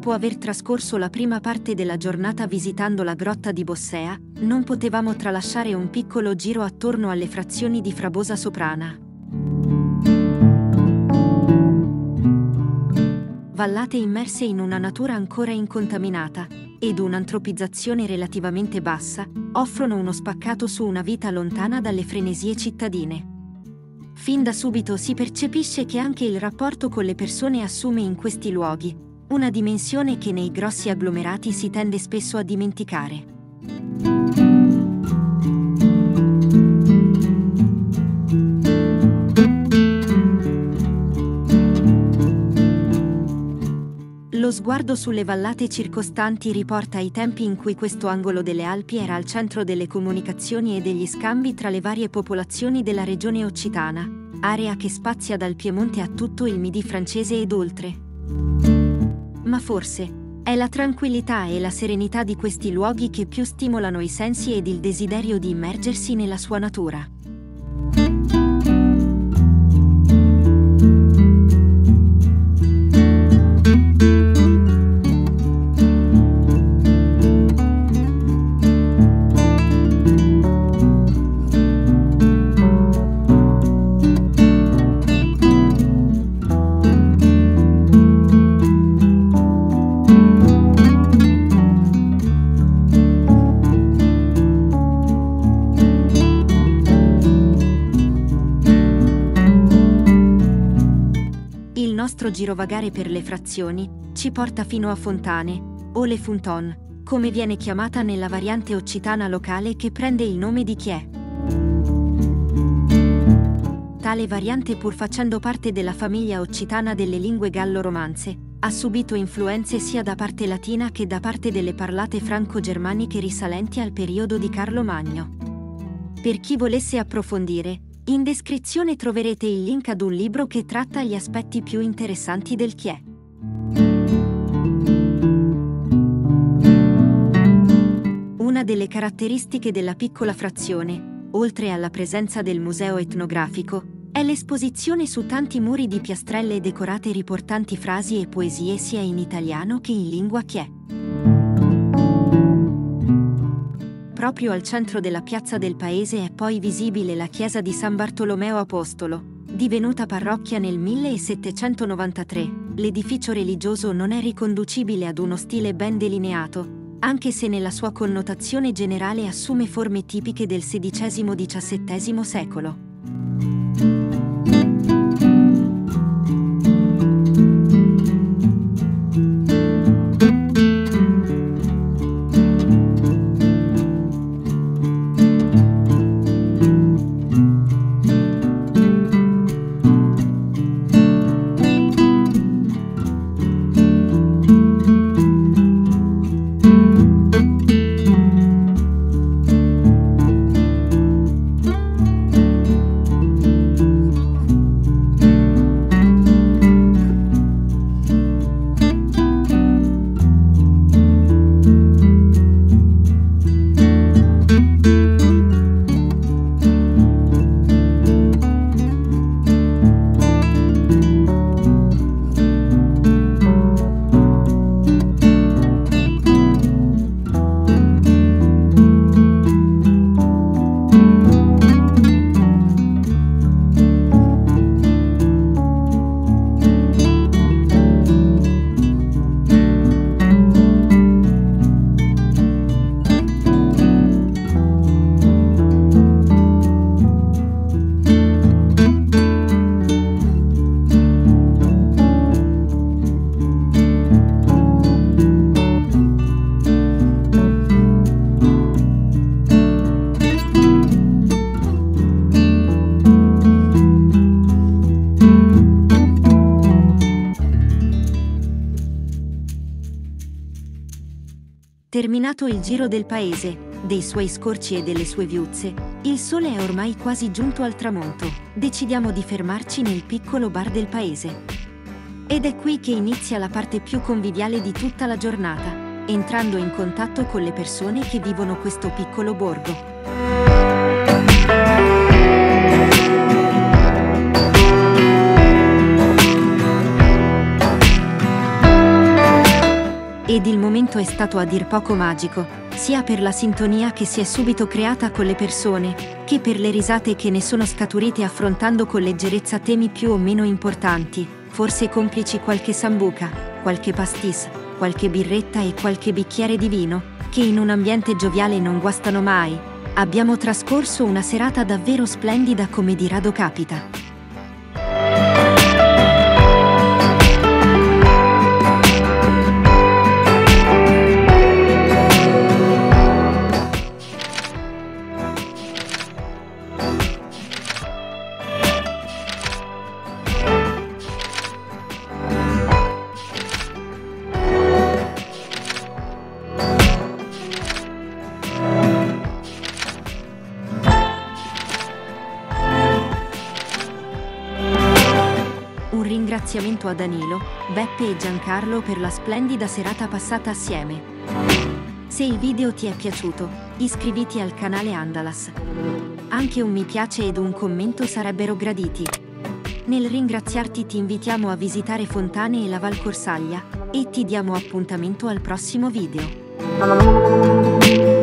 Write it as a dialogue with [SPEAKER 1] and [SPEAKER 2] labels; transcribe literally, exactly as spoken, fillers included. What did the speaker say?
[SPEAKER 1] dopo aver trascorso la prima parte della giornata visitando la grotta di Bossea, non potevamo tralasciare un piccolo giro attorno alle frazioni di Frabosa Soprana. Vallate immerse in una natura ancora incontaminata, ed un'antropizzazione relativamente bassa, offrono uno spaccato su una vita lontana dalle frenesie cittadine. Fin da subito si percepisce che anche il rapporto con le persone assume in questi luoghi una dimensione che nei grossi agglomerati si tende spesso a dimenticare. Lo sguardo sulle vallate circostanti riporta ai tempi in cui questo angolo delle Alpi era al centro delle comunicazioni e degli scambi tra le varie popolazioni della regione occitana, area che spazia dal Piemonte a tutto il Midi francese ed oltre. Ma forse è la tranquillità e la serenità di questi luoghi che più stimolano i sensi ed il desiderio di immergersi nella sua natura. Il nostro girovagare per le frazioni ci porta fino a Fontane, o Le Fontaines, come viene chiamata nella variante occitana locale che prende il nome di Chiè. Tale variante, pur facendo parte della famiglia occitana delle lingue gallo-romanze, ha subito influenze sia da parte latina che da parte delle parlate franco-germaniche risalenti al periodo di Carlo Magno. Per chi volesse approfondire, in descrizione troverete il link ad un libro che tratta gli aspetti più interessanti del Chiè. Una delle caratteristiche della piccola frazione, oltre alla presenza del museo etnografico, è l'esposizione su tanti muri di piastrelle decorate riportanti frasi e poesie sia in italiano che in lingua Chiè. Proprio al centro della piazza del paese è poi visibile la chiesa di San Bartolomeo Apostolo, divenuta parrocchia nel millesettecentonovantatré. L'edificio religioso non è riconducibile ad uno stile ben delineato, anche se nella sua connotazione generale assume forme tipiche del sedicesimo diciassettesimo secolo. Terminato il giro del paese, dei suoi scorci e delle sue viuzze, il sole è ormai quasi giunto al tramonto. Decidiamo di fermarci nel piccolo bar del paese. Ed è qui che inizia la parte più conviviale di tutta la giornata, entrando in contatto con le persone che vivono questo piccolo borgo. Ed il momento è stato a dir poco magico, sia per la sintonia che si è subito creata con le persone, che per le risate che ne sono scaturite affrontando con leggerezza temi più o meno importanti, forse complici qualche sambuca, qualche pastis, qualche birretta e qualche bicchiere di vino, che in un ambiente gioviale non guastano mai. Abbiamo trascorso una serata davvero splendida come di rado capita. Un ringraziamento a Danilo, Beppe e Giancarlo per la splendida serata passata assieme. Se il video ti è piaciuto, iscriviti al canale Andalas. Anche un mi piace ed un commento sarebbero graditi. Nel ringraziarti ti invitiamo a visitare Fontane e la Val Corsaglia, e ti diamo appuntamento al prossimo video.